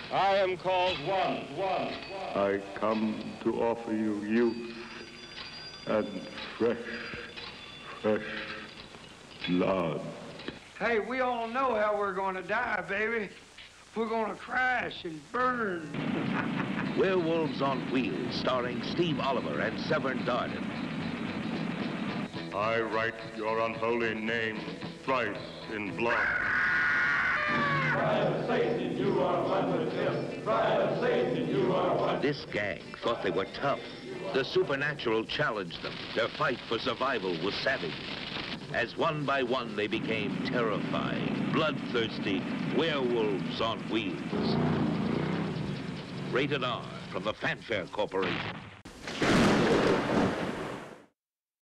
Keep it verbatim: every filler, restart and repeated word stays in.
I am called one, one, one. I come to offer you youth and fresh, fresh blood. Hey, we all know how we're gonna die, baby. We're gonna crash and burn. Werewolves on Wheels, starring Steve Oliver and Severn Darden. I write your unholy name thrice in blood. Pride of Satan, you are one with him. Pride of Satan, you are one. This gang thought they were tough. The supernatural challenged them. Their fight for survival was savage. As one by one they became terrifying, bloodthirsty werewolves on wheels. Rated R from the Fanfare Corporation.